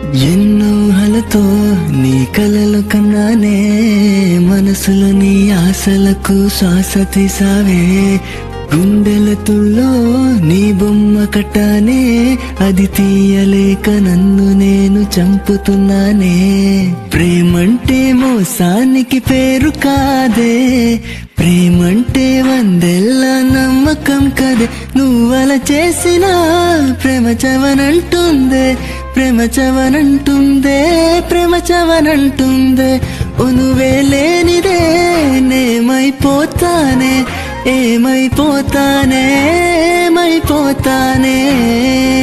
ఎన్నో ఊహలతో నీ కలలు కన్నానే, మనసులో నీ ఆశలకు శ్వాస తీసావే. గుండెలతుల్లో నీ బొమ్మ కట్టానే, అది తీయలేక నన్ను నేను చంపుతున్నానే. ప్రేమంటే మోసానికి పేరు కాదే, ప్రేమంటే వందెల్ల నమ్మకం కదే. నువ్వలా చేసిన ప్రేమ చవనంటుందే, ప్రేమ చవనంటుందే, ప్రేమ చవనంటుందే. నువ్వే లేనిదే నేమైపోతానే, ఏమైపోతానే, ఏమైపోతానే.